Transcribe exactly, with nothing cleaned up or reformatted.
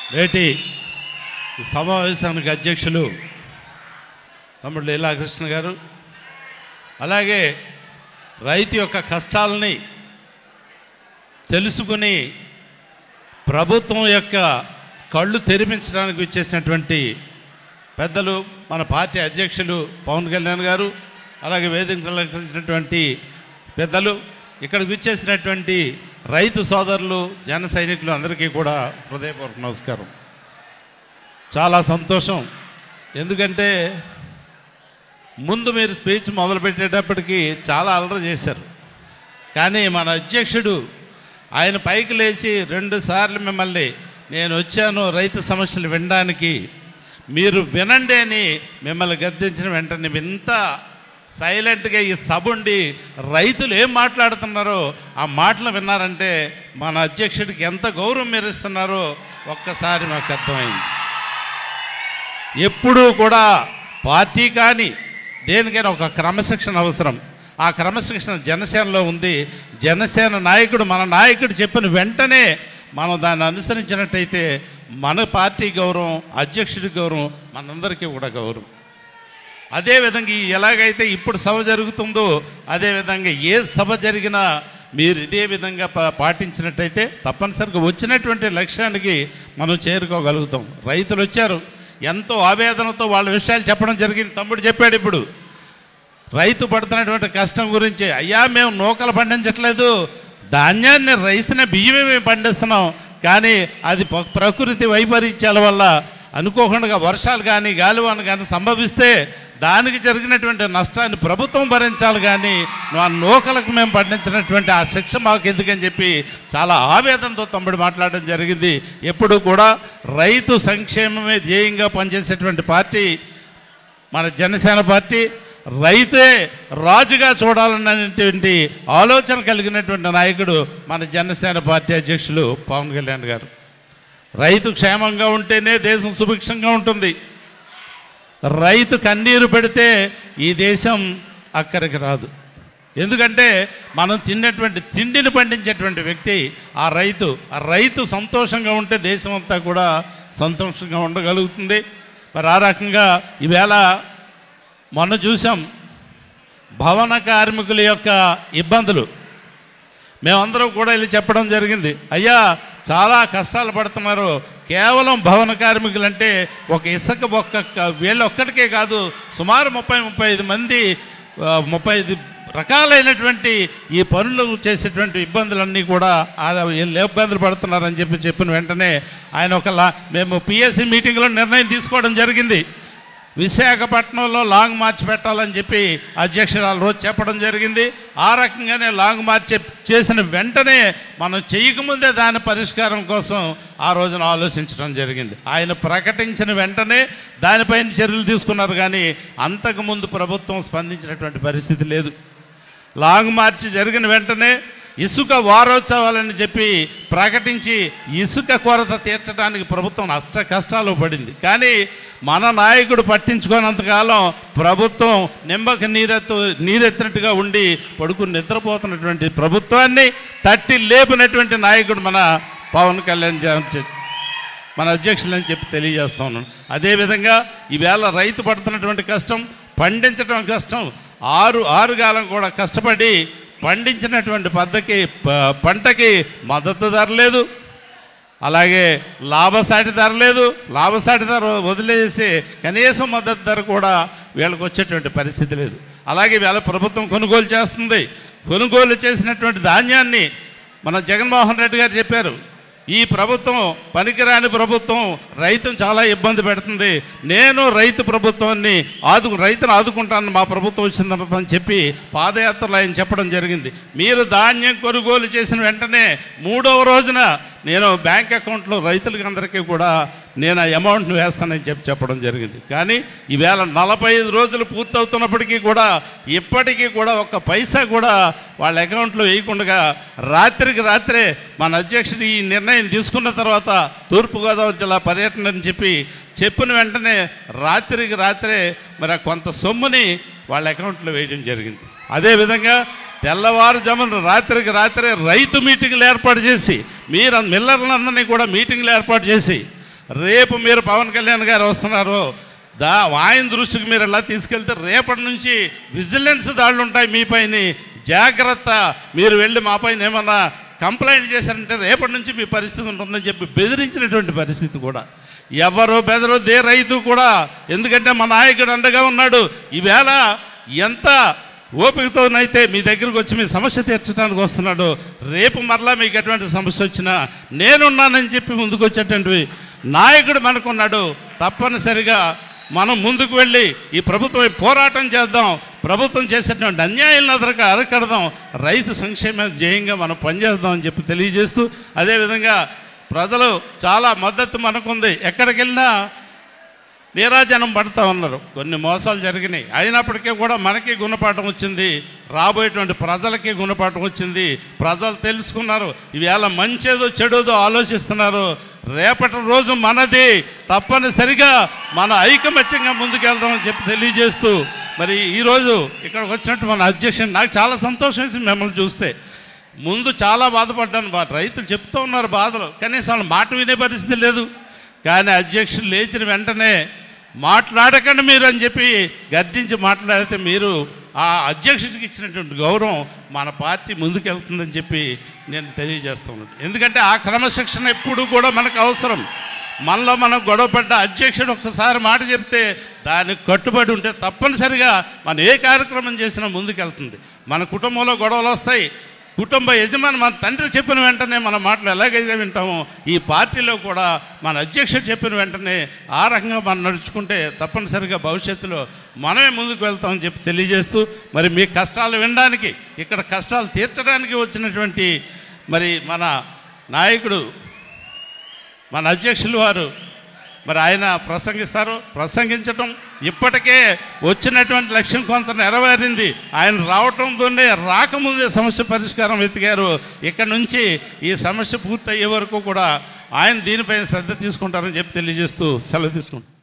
నేటి సమావేశానికి అధ్యక్షులు తమ్ముడు లీలాకృష్ణ గారు, అలాగే రైతు యొక్క కష్టాలని తెలుసుకుని ప్రభుత్వం యొక్క కళ్ళు తెరిపించడానికి వచ్చేసినటువంటి పెద్దలు మన పార్టీ అధ్యక్షులు పవన్ కళ్యాణ్ గారు, అలాగే వేదికను అలంకరించినటువంటి పెద్దలు, ఇక్కడికి వచ్చేసినటువంటి రైతు సోదరులు, జన సైనికులు అందరికీ కూడా హృదయపూర్వక నమస్కారం. చాలా సంతోషం. ఎందుకంటే ముందు మీరు స్పీచ్ మొదలుపెట్టేటప్పటికి చాలా అలర చేశారు. కానీ మన అధ్యక్షుడు ఆయన పైకి లేచి రెండు సార్లు మిమ్మల్ని నేను వచ్చాను రైతు సమస్యలు వినడానికి, మీరు వినండి అని మిమ్మల్ని గద్దించిన వెంటనే ఇంత సైలెంట్గా ఈ సభ ఉండి రైతులు ఏం మాట్లాడుతున్నారో ఆ మాటలు విన్నారంటే మన అధ్యక్షుడికి ఎంత గౌరవం మీరు ఇస్తున్నారో ఒక్కసారి మాకు అర్థమైంది. ఎప్పుడూ కూడా పార్టీ కానీ దేనికైనా ఒక క్రమశిక్షణ అవసరం. ఆ క్రమశిక్షణ జనసేనలో ఉంది. జనసేన నాయకుడు మన నాయకుడు చెప్పిన వెంటనే మనం దాన్ని అనుసరించినట్టయితే మన పార్టీ గౌరవం, అధ్యక్షుడి గౌరవం, మనందరికీ కూడా గౌరవం. అదేవిధంగా ఎలాగైతే ఇప్పుడు సభ జరుగుతుందో అదేవిధంగా ఏ సభ జరిగినా మీరు ఇదే విధంగా పా పాటించినట్టయితే తప్పనిసరిగా వచ్చినటువంటి లక్ష్యానికి మనం చేరుకోగలుగుతాం. రైతులు వచ్చారు, ఎంతో ఆవేదనతో వాళ్ళ విషయాలు చెప్పడం జరిగింది. తమ్ముడు చెప్పాడు ఇప్పుడు రైతు పడుతున్నటువంటి కష్టం గురించి. అయ్యా మేము నూకలు పండించట్లేదు, ధాన్యాన్ని రైస్నే బియ్యమే పండిస్తున్నాం, కానీ అది ప్రకృతి వైపరీత్యాల వల్ల అనుకోకుండా వర్షాలు కానీ గాలివాన కానీ సంభవిస్తే దానికి జరిగినటువంటి నష్టాన్ని ప్రభుత్వం భరించాలి, కానీ ఆ నూకలకు మేము పండించినటువంటి ఆ శిక్ష మాకు ఎందుకని చెప్పి చాలా ఆవేదనతో తమ్ముడు మాట్లాడడం జరిగింది. ఎప్పుడు కూడా రైతు సంక్షేమమే ధ్యేయంగా పనిచేసేటువంటి పార్టీ మన జనసేన పార్టీ. రైతే రాజుగా చూడాలన్నటువంటి ఆలోచన కలిగినటువంటి నాయకుడు మన జనసేన పార్టీ అధ్యక్షులు పవన్ కళ్యాణ్ గారు. రైతు క్షేమంగా ఉంటేనే దేశం సుభిక్షంగా ఉంటుంది. రైతు కన్నీరు పెడితే ఈ దేశం అక్కడికి రాదు. ఎందుకంటే మనం తిన్నటువంటి తిండిని పండించేటువంటి వ్యక్తి ఆ రైతు. ఆ రైతు సంతోషంగా ఉంటే దేశం అంతా కూడా సంతోషంగా ఉండగలుగుతుంది. మరి ఆ రకంగా ఈవేళ మొన్న చూసాం భవన కార్మికుల యొక్క ఇబ్బందులు. మేమందరం కూడా వెళ్ళి చెప్పడం జరిగింది, అయ్యా చాలా కష్టాలు పడుతున్నారు. కేవలం భవన కార్మికులు అంటే ఒక ఇసుక ఒక్క వీళ్ళ ఒక్కడికే కాదు, సుమారు ముప్పై ముప్పై ఐదు మంది ముప్పై ఐదు రకాలైనటువంటి ఈ పనులు చేసేటువంటి ఇబ్బందులన్నీ కూడా ఇబ్బందులు పడుతున్నారని చెప్పి చెప్పిన వెంటనే ఆయన ఒక మేము పిఎస్సి మీటింగ్లో నిర్ణయం తీసుకోవడం జరిగింది. విశాఖపట్నంలో లాంగ్ మార్చ్ పెట్టాలని చెప్పి అధ్యక్షురాలు రోజు చెప్పడం జరిగింది. ఆ రకంగానే లాంగ్ మార్చ్ చేసిన వెంటనే మనం చేయకముందే దాని పరిష్కారం కోసం ఆ రోజున ఆలోచించడం జరిగింది. ఆయన ప్రకటించిన వెంటనే దానిపైన చర్యలు తీసుకున్నారు, కానీ అంతకుముందు ప్రభుత్వం స్పందించినటువంటి పరిస్థితి లేదు. లాంగ్ మార్చ్ జరిగిన వెంటనే ఇసుక వారోత్సవాలని చెప్పి ప్రకటించి ఇసుక కొరత తీర్చడానికి ప్రభుత్వం అష్ట కష్టాలు పడింది. కానీ మన నాయకుడు పట్టించుకోనంతకాలం ప్రభుత్వం నిమ్మకి నీరెత్తు నీరెత్తినట్టుగా ఉండి పడుకుని నిద్రపోతున్నటువంటి ప్రభుత్వాన్ని తట్టి లేపినటువంటి నాయకుడు మన పవన్ కళ్యాణ్ మన అధ్యక్షులని చెప్పి తెలియజేస్తా ఉన్నాను. అదేవిధంగా ఈవేళ రైతు పడుతున్నటువంటి కష్టం, పండించడం కష్టం, ఆరు ఆరుగాలం కూడా కష్టపడి పండించినటువంటి పద్ధతికి పంటకి మద్దతు ధర లేదు, అలాగే లాభసాటి ధర లేదు. లాభసాటి ధర వదిలేసి కనీసం మద్దతు ధర కూడా వీళ్ళకి వచ్చేటువంటి పరిస్థితి లేదు. అలాగే వీళ్ళ ప్రభుత్వం కొనుగోలు చేస్తుంది. కొనుగోలు చేసినటువంటి ధాన్యాన్ని మన జగన్మోహన్ రెడ్డి గారు చెప్పారు, ఈ ప్రభుత్వం పనికిరాని ప్రభుత్వం, రైతును చాలా ఇబ్బంది పెడుతుంది, నేను రైతు ప్రభుత్వాన్ని ఆదు రైతును ఆదుకుంటాను మా ప్రభుత్వం వచ్చిన తర్వాత అని చెప్పి పాదయాత్రలో ఆయన చెప్పడం జరిగింది. మీరు ధాన్యం కొనుగోలు చేసిన వెంటనే మూడవ రోజున నేను బ్యాంక్ అకౌంట్లో రైతులకి అందరికీ కూడా నేను ఆ అమౌంట్ను వేస్తానని చెప్పి చెప్పడం జరిగింది. కానీ ఈవేళ నలభై ఐదు రోజులు పూర్తవుతున్నప్పటికీ కూడా ఇప్పటికీ కూడా ఒక్క పైసా కూడా వాళ్ళ అకౌంట్లో వేయకుండా రాత్రికి రాత్రే మన అధ్యక్షుడు ఈ నిర్ణయం తీసుకున్న తర్వాత తూర్పుగోదావరి జిల్లా పర్యటన అని చెప్పి చెప్పిన వెంటనే రాత్రికి రాత్రే మరి కొంత సొమ్ముని వాళ్ళ అకౌంట్లో వేయడం జరిగింది. అదేవిధంగా తెల్లవారుజామున రాత్రికి రాత్రే రైతు మీటింగ్లు ఏర్పాటు చేసి మీరు మిల్లర్లందరినీ కూడా మీటింగ్లు ఏర్పాటు చేసి రేపు మీరు పవన్ కళ్యాణ్ గారు వస్తున్నారు, దా ఆయన దృష్టికి మీరు ఎలా తీసుకెళ్తే రేపటి నుంచి విజిలెన్స్ దాడులు ఉంటాయి మీ పైన, జాగ్రత్త, మీరు వెళ్ళి మా పైన ఏమన్నా కంప్లైంట్ చేశారంటే రేపటి నుంచి మీ పరిస్థితి ఉంటుందని చెప్పి బెదిరించినటువంటి పరిస్థితి కూడా. ఎవరు బెదరు దే రైతు కూడా, ఎందుకంటే మా నాయకుడు అండగా ఉన్నాడు. ఈవేళ ఎంత ఓపికతోనైతే మీ దగ్గరకు వచ్చి మీ సమస్య తీర్చడానికి వస్తున్నాడు, రేపు మరలా మీకు ఎటువంటి సమస్య వచ్చినా నేనున్నానని చెప్పి ముందుకు వచ్చేటువంటి నాయకుడు మనకున్నాడు. తప్పనిసరిగా మనం ముందుకు వెళ్ళి ఈ ప్రభుత్వం పోరాటం చేద్దాం, ప్రభుత్వం చేసేటువంటి అన్యాయాలను అదరక అరకడదాం, రైతు సంక్షేమ ధ్యేయంగా మనం పనిచేద్దాం అని చెప్పి తెలియజేస్తూ, అదేవిధంగా ప్రజలు చాలా మద్దతు మనకుంది. ఎక్కడికి వెళ్ళినా నీరాజనం పడుతూ ఉన్నారు. కొన్ని మోసాలు జరిగినాయి, అయినప్పటికీ కూడా మనకి గుణపాఠం వచ్చింది, రాబోయేటువంటి ప్రజలకి గుణపాఠం వచ్చింది. ప్రజలు తెలుసుకున్నారు, ఈవేళ మంచేదో చెడుదో ఆలోచిస్తున్నారు. రేపటి రోజు మనది, తప్పనిసరిగా మన ఐకమత్యంగా ముందుకెళ్దామని చెప్పి తెలియజేస్తూ, మరి ఈరోజు ఇక్కడికి వచ్చినట్టు మన అధ్యక్షుడు, నాకు చాలా సంతోషం అవుతుంది మిమ్మల్ని చూస్తే. ముందు చాలా బాధపడ్డాను, బా రైతులు చెప్తూ ఉన్నారు బాధలు, కనీసం వాళ్ళు మాట వినే పరిస్థితి లేదు. కానీ అధ్యక్షుడు లేచిన వెంటనే మాట్లాడకండి మీరు అని చెప్పి గర్జించి మాట్లాడితే, మీరు ఆ అధ్యక్షుడికి ఇచ్చినటువంటి గౌరవం మన పార్టీ ముందుకెళ్తుందని చెప్పి నేను తెలియజేస్తున్నాను. ఎందుకంటే ఆ క్రమశిక్షణ ఎప్పుడు కూడా మనకు అవసరం. మనలో మనం గొడవపడ్డ అధ్యక్షుడు ఒక్కసారి మాట చెప్తే దానికి కట్టుబడి ఉంటే తప్పనిసరిగా మనం ఏ కార్యక్రమం చేసినా ముందుకెళ్తుంది. మన కుటుంబంలో గొడవలు వస్తాయి, కుటుంబ యజమాని మన తండ్రి చెప్పిన వెంటనే మన మాటలు ఎలాగైతే వింటామో, ఈ పార్టీలో కూడా మన అధ్యక్షుడు చెప్పిన వెంటనే ఆ రకంగా మనం నడుచుకుంటే తప్పనిసరిగా భవిష్యత్తులో మనమే ముందుకు వెళ్తామని చెప్పి తెలియజేస్తూ, మరి మీ కష్టాలు వినడానికి, ఇక్కడ కష్టాలు తీర్చడానికి వచ్చినటువంటి మరి మన నాయకుడు, మన అధ్యక్షులు వారు మరి ఆయన ప్రసంగిస్తారు. ప్రసంగించటం ఇప్పటికే వచ్చినటువంటి లక్ష్యం కొంత నెరవేరింది. ఆయన రావటంతోనే రాకముందే సమస్య పరిష్కారం వెతికారు. ఇక్కడ నుంచి ఈ సమస్య పూర్తి అయ్యే వరకు కూడా ఆయన దీనిపైన శ్రద్ధ తీసుకుంటారని చెప్పి తెలియజేస్తూ సెలవు తీసుకుంటారు.